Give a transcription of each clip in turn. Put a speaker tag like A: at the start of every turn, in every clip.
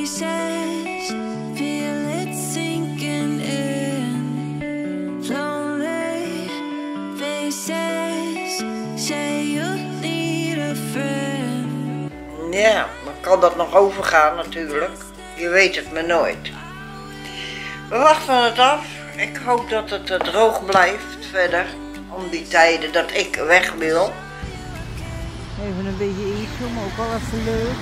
A: faces, feel it sinking in. Lonely faces, say you need a friend.
B: Ja, dan kan dat nog overgaan natuurlijk. Je weet het maar nooit. We wachten het af. Ik hoop dat het droog blijft verder. Om die tijden dat ik weg wil. Even een beetje iets, maar ook wel even leuk.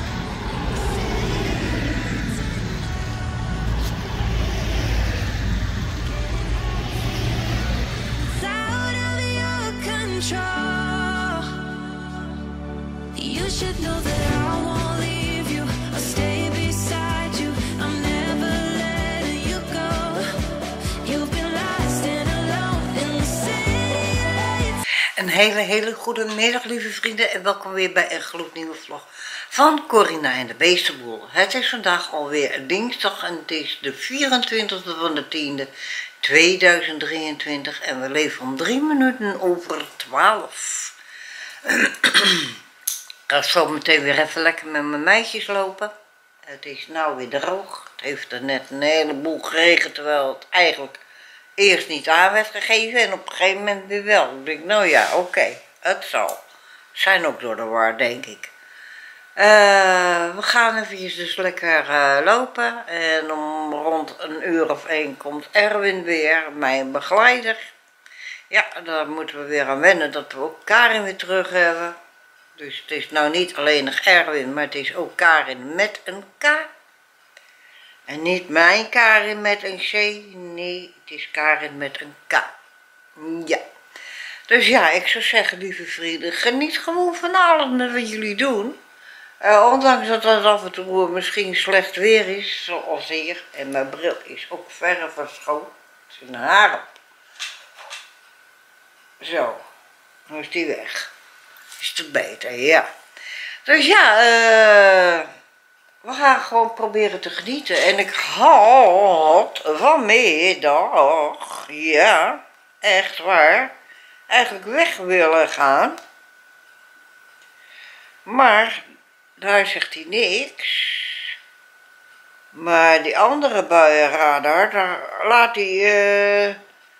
A: You should know that I won't leave you. I'll stay beside you. I'm never letting you go. You've been lost and alone in the city.
B: Een hele goede middag, lieve vrienden, en welkom weer bij een gloednieuwe vlog van Corina en de Beestenboel. Het is vandaag alweer dinsdag en het is de 24e van de 10e 2023 en we leven om 3 minuten over 12. Ik ga zo meteen weer even lekker met mijn meisjes lopen. Het is nou weer droog. Het heeft er net een heleboel geregend, terwijl het eigenlijk eerst niet aan werd gegeven en op een gegeven moment weer wel. Ik denk, nou ja, oké, het zal. Zijn ook door de war, denk ik. We gaan eventjes dus lekker lopen en om rond 1:01 komt Erwin weer, mijn begeleider. Ja, daar moeten we weer aan wennen dat we ook Karin weer terug hebben. Dus het is nou niet alleen nog Erwin, maar het is ook Karin met een K. En niet mijn Karin met een C, nee, het is Karin met een K. Ja. Dus ja, ik zou zeggen, lieve vrienden, geniet gewoon van alles wat jullie doen. Ondanks dat het af en toe misschien slecht weer is, zoals hier. En mijn bril is ook verre van schoon. Er zit een haar op. Zo, nu is die weg. Is het beter, ja. Dus ja, we gaan gewoon proberen te genieten. En ik had vanmiddag, ja, echt waar, eigenlijk weg willen gaan. Maar daar zegt hij niks. Maar die andere buienradar, daar laat hij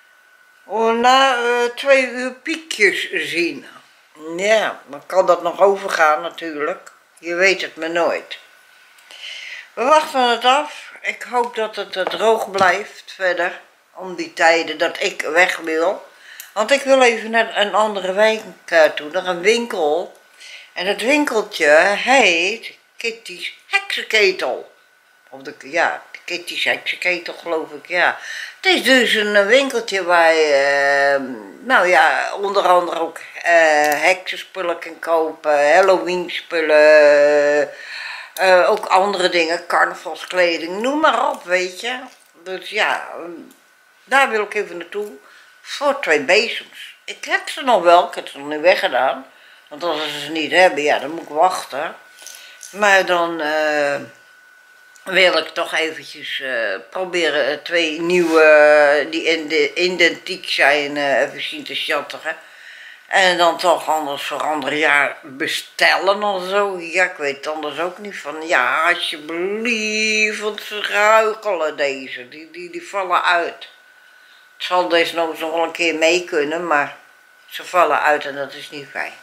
B: na 2 uur piekjes zien. Ja, dan kan dat nog overgaan natuurlijk. Je weet het maar nooit. We wachten het af. Ik hoop dat het droog blijft verder. Om die tijden dat ik weg wil. Want ik wil even naar een andere wijk toe, naar een winkel. En het winkeltje heet Kitty's Heksenketel. Of ja, Kitty's Heksenketel geloof ik, ja. Het is dus een winkeltje waar je, nou ja, onder andere ook heksenspullen kan kopen, Halloween spullen, ook andere dingen, carnavalskleding, noem maar op, weet je. Dus ja, daar wil ik even naartoe, voor 2 bezems. Ik heb ze nog wel, ik heb ze nog niet weggedaan. Want als ze niet hebben, ja, dan moet ik wachten. Maar dan wil ik toch eventjes proberen 2 nieuwe die identiek zijn even zien te chatteren. En dan toch anders voor ander jaar bestellen of zo. Ja, ik weet het anders ook niet van. Ja, alsjeblieft, want ze ruikelen deze. Die vallen uit. Het zal desnoods nog wel een keer mee kunnen, maar ze vallen uit en dat is niet fijn.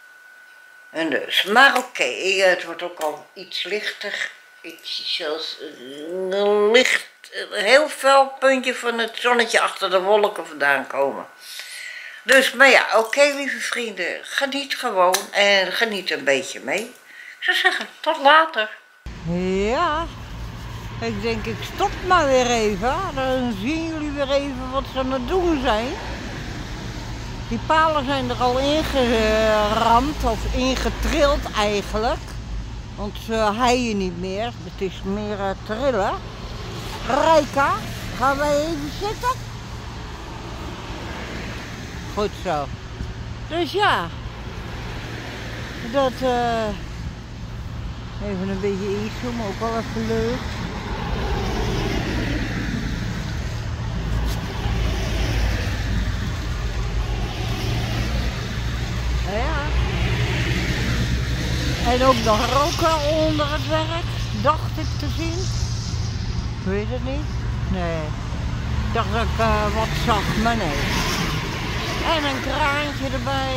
B: En dus, maar oké, het wordt ook al iets lichter. Iets zelfs een licht, een heel fel puntje van het zonnetje achter de wolken vandaan komen. Dus, maar ja, oké, lieve vrienden, geniet gewoon en geniet een beetje mee. Ik zou zeggen, tot later. Ja, ik denk ik stop maar weer even. Dan zien jullie weer even wat ze aan het doen zijn. Die palen zijn er al ingeramd of ingetrild eigenlijk. Want ze heien niet meer, het is meer trillen. Rijka, gaan wij even zitten? Goed zo. Dus ja, dat even een beetje iets, maar ook wel even leuk. Ja. En ook nog roken onder het werk. dacht ik te zien. Ik weet het niet. Nee. Ik dacht dat ik wat zag, maar nee. En een kraantje erbij.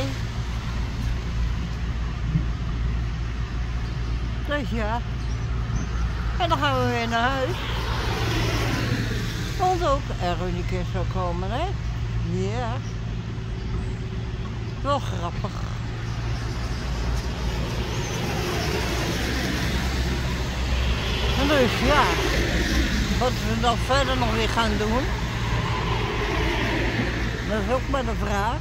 B: Dus ja. En dan gaan we weer naar huis. Want ook Erwin die keer zou komen, hè? Ja. Wel grappig. En dus ja, wat we dan verder nog weer gaan doen, dat is ook maar de vraag.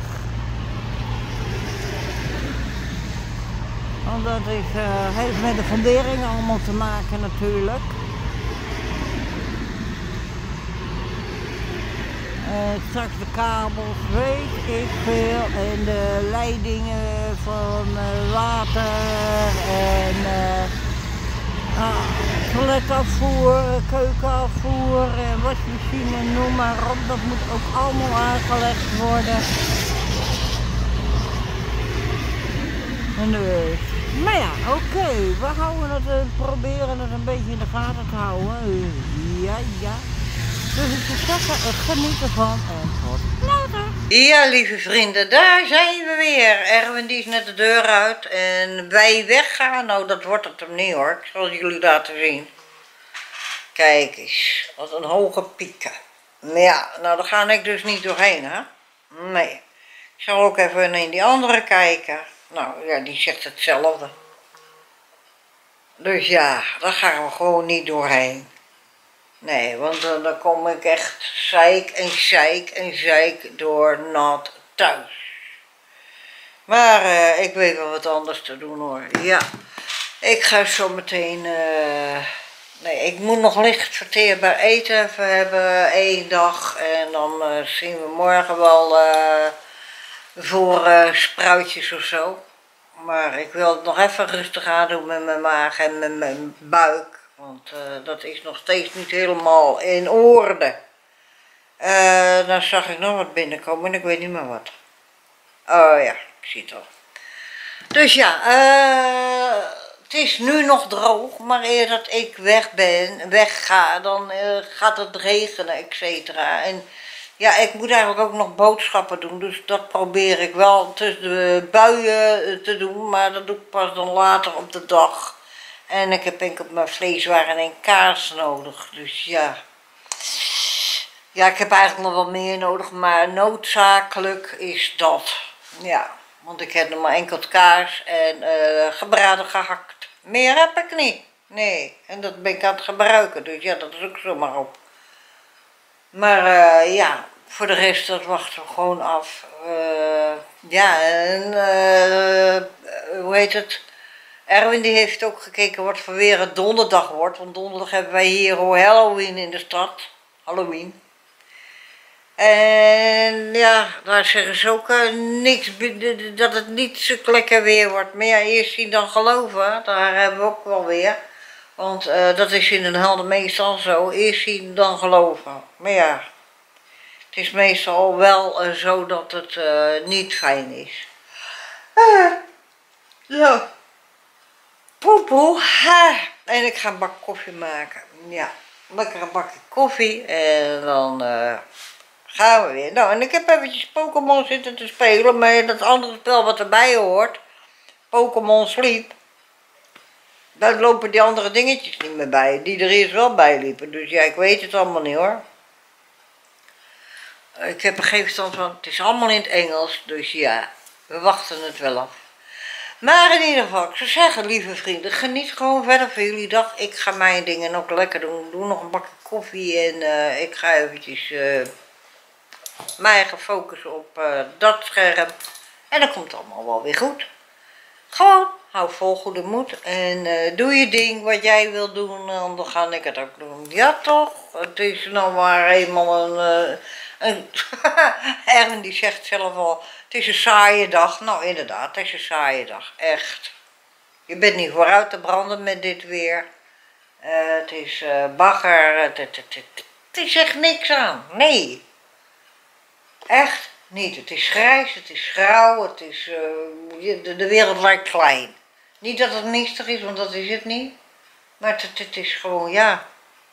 B: Want dat heeft met de fundering allemaal te maken natuurlijk. Straks de kabels, weet ik veel, en de leidingen van water en toiletafvoer, keukenafvoer en wasmachine, noem maar op. Dat moet ook allemaal aangelegd worden. En dus, maar ja, oké, we houden het, proberen het een beetje in de gaten te houden. Ja, ja. Dus ik zou zeggen, geniet ervan en tot later. Ja, lieve vrienden, daar zijn we weer. Erwin die is net de deur uit en wij weggaan. Nou, dat wordt het hem niet hoor. Ik zal jullie laten zien. Kijk eens, wat een hoge pieken. Maar ja, nou daar ga ik dus niet doorheen, hè. Nee. Ik zal ook even in die andere kijken. Nou ja, die zegt hetzelfde. Dus ja, daar gaan we gewoon niet doorheen. Nee, want dan kom ik echt zeik en zeik en zeik door nat thuis. Maar ik weet wel wat anders te doen hoor. Ja, ik ga zo meteen... nee, ik moet nog licht verteerbaar eten even hebben, 1 dag. En dan zien we morgen wel voor spruitjes of zo. Maar ik wil het nog even rustig aan doen met mijn maag en met mijn buik. Want dat is nog steeds niet helemaal in orde. Dan zag ik nog wat binnenkomen en ik weet niet meer wat. Oh ja, ik zie het al. Dus ja, het is nu nog droog, maar eer dat ik wegga, dan gaat het regenen, et cetera. En ja, ik moet eigenlijk ook nog boodschappen doen, dus dat probeer ik wel tussen de buien te doen, maar dat doe ik pas dan later op de dag. En ik heb enkel mijn vleeswaren en kaas nodig, dus ja. Ja, ik heb eigenlijk nog wel meer nodig, maar noodzakelijk is dat. Ja, want ik heb nog maar enkel kaas en gebraden gehakt. Meer heb ik niet. Nee, en dat ben ik aan het gebruiken, dus ja, dat is ook zomaar op. Maar ja, voor de rest, dat wachten we gewoon af. Ja, en hoe heet het? Erwin die heeft ook gekeken wat voor weer het donderdag wordt. Want donderdag hebben wij hier Halloween in de stad. Halloween. En ja, daar zeggen ze ook niks, dat het niet zo lekker weer wordt. Maar ja, eerst zien dan geloven, daar hebben we ook wel weer. Want dat is in Den Helder meestal zo, eerst zien dan geloven. Maar ja, het is meestal wel zo dat het niet fijn is. Ja. Poepoe. En ik ga een bak koffie maken. Ja, lekker een bakje koffie en dan gaan we weer. Nou, en ik heb eventjes Pokémon zitten te spelen, maar dat andere spel wat erbij hoort, Pokémon Sleep, daar lopen die andere dingetjes niet meer bij, die er eerst wel bij liepen. Dus ja, ik weet het allemaal niet hoor. Ik heb er geen verstand van, het is allemaal in het Engels, dus ja, we wachten het wel af. Maar in ieder geval, ik zou zeggen, lieve vrienden, geniet gewoon verder van jullie dag. Ik ga mijn dingen ook lekker doen. Doe nog een bakje koffie en ik ga eventjes mij gaan focussen op dat scherm. En dan komt het allemaal wel weer goed. Gewoon, hou vol goede moed en doe je ding wat jij wil doen, dan ga ik het ook doen. Ja toch? Het is nou maar eenmaal een Erwin die zegt zelf al, het is een saaie dag. Nou inderdaad, het is een saaie dag, echt. Je bent niet vooruit te branden met dit weer. Het is bagger, het is echt niks aan, nee. Echt niet, het is grijs, het is grauw, het is, de wereld lijkt klein. Niet dat het mistig is, want dat is het niet. Maar het is gewoon, ja,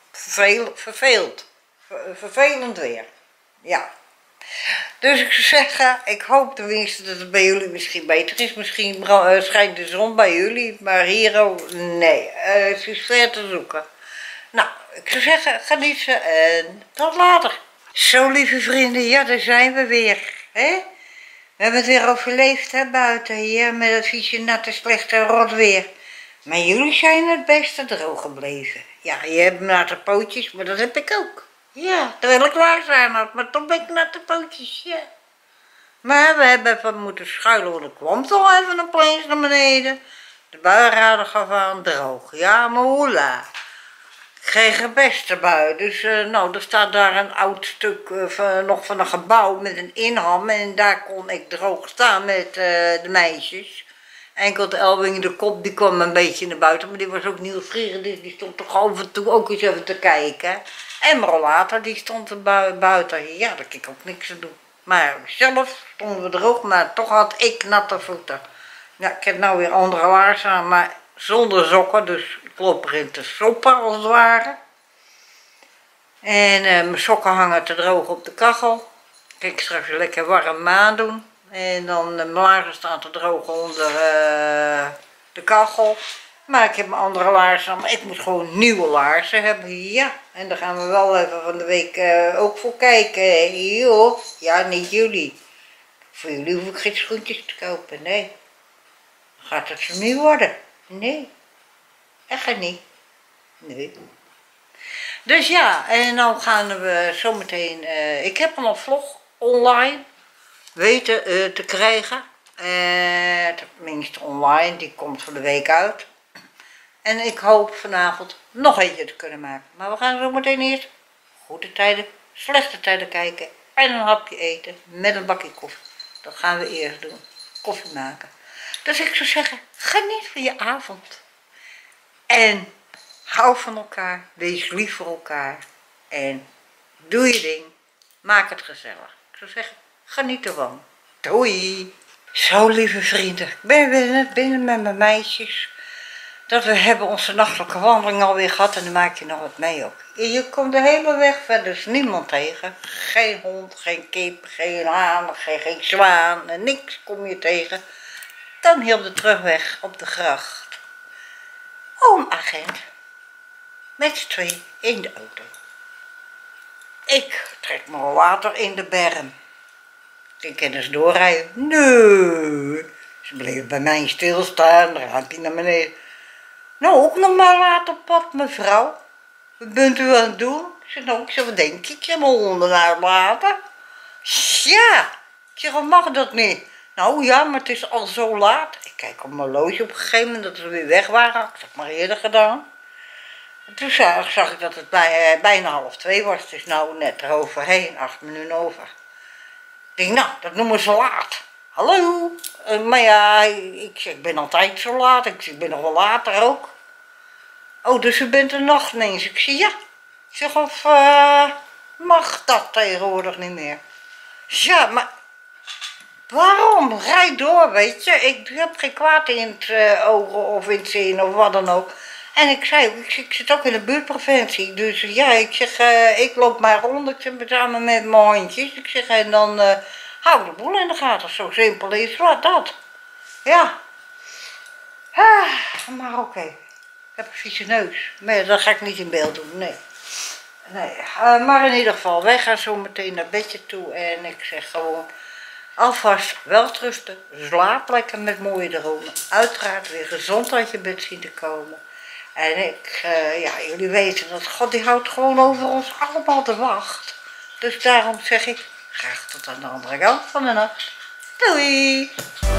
B: vervelend weer. Ja. Dus ik zou zeggen, ik hoop tenminste dat het bij jullie misschien beter is. Misschien schijnt de zon bij jullie, maar hier ook, nee, het is ver te zoeken. Nou, ik zou zeggen, genieten en tot later. Zo, lieve vrienden, ja, daar zijn we weer. Hè? We hebben het weer overleefd, hè, buiten hier, met het vieze, natte, slechte rot weer. Maar jullie zijn het beste droog gebleven. Ja, je hebt natte pootjes, maar dat heb ik ook. Ja, terwijl ik klaar had, maar toch ben ik natte pootjes, ja. Maar we hebben even moeten schuilen, want er kwam toch even een opeens naar beneden. De buienradar gaf aan droog. Ja, maar hoela. Geen gebeste bui. Dus nou, er staat daar een oud stuk nog van een gebouw met een inham. En daar kon ik droog staan met de meisjes. Enkel de Elwing, de kop, die kwam een beetje naar buiten. Maar die was ook nieuwsgierig, dus die stond toch af en toe ook eens even te kijken. En maar later, die stond er buiten. Ja, daar kon ik ook niks aan doen. Maar zelf stonden we droog, maar toch had ik natte voeten. Ja, ik heb nou weer andere laarzen aan, maar zonder sokken, dus ik loop erin te soppen als het ware. En mijn sokken hangen te droog op de kachel. Kijk, ik straks lekker warm aandoen. En dan mijn laarzen staan te droog onder de kachel. Maar ik heb mijn andere laarzen aan, maar ik moet gewoon nieuwe laarzen hebben. Ja, en daar gaan we wel even van de week ook voor kijken. Joh, ja, niet jullie. Voor jullie hoef ik geen schoentjes te kopen, nee. Gaat het zo niet worden? Nee. Echt niet. Nee. Dus ja, en dan gaan we zometeen, ik heb al een vlog online weten te krijgen. Tenminste online, die komt van de week uit. En ik hoop vanavond nog eentje te kunnen maken. Maar we gaan zo meteen eerst goede tijden, slechte tijden kijken. En een hapje eten met een bakje koffie. Dat gaan we eerst doen. Koffie maken. Dus ik zou zeggen, geniet van je avond. En hou van elkaar. Wees lief voor elkaar. En doe je ding. Maak het gezellig. Ik zou zeggen, geniet ervan. Doei. Zo, lieve vrienden. Ik ben weer net binnen met mijn meisjes. Dat we hebben onze nachtelijke wandeling alweer gehad. En dan maak je nog wat mee ook. Je komt de hele weg verder is niemand tegen. Geen hond, geen kip, geen haan, geen zwaan. En niks kom je tegen. Dan hield de terugweg op de gracht. Oom agent. Met z'n twee in de auto. Ik trek mijn water in de berm. Ik kan ze doorrijden. Nee. Ze bleef bij mij stilstaan. Dan gaat hij naar beneden. Nou, ook nog maar laat op pad, mevrouw. Wat bent u aan het doen? Ik zeg, nou, wat denk je? Ik zeg, mijn honden uitlaten. Ja. Ik zeg, wat mag dat niet? Nou ja, maar het is al zo laat. Ik kijk op mijn horloge op een gegeven moment dat we weer weg waren. Ik heb het maar eerder gedaan. En toen zag ik dat het bijna 1:30 was. Het is nou net eroverheen, 8 minuten over. Ik denk, nou, dat noemen ze laat. Hallo? Maar ja, ik zeg, ik ben altijd zo laat. Ik zeg, ik ben nog wel later ook. Oh, dus u bent er nog ineens. Ik zeg, ja. Ik zeg, of mag dat tegenwoordig niet meer? Ja, maar waarom? Rijd door, weet je. Ik heb geen kwaad in het ogen of in het zien of wat dan ook. En ik zei, ik zit ook in de buurtpreventie. Dus ja, ik zeg, ik loop maar rond. Ik zit samen met mijn hondjes. Ik zeg, en dan hou de boel in de gaten. Zo simpel is wat dat. Ja. Maar oké. Ik heb een vieze neus. Maar dat ga ik niet in beeld doen, nee. Nee, maar in ieder geval, wij gaan zo meteen naar bedje toe. En ik zeg gewoon, alvast welterusten. Slaap lekker met mooie dromen. Uiteraard weer gezond uit je bed zien te komen. En ja, jullie weten dat God die houdt gewoon over ons allemaal de wacht. Dus daarom zeg ik, graag tot aan de andere kant van de nacht. Doei!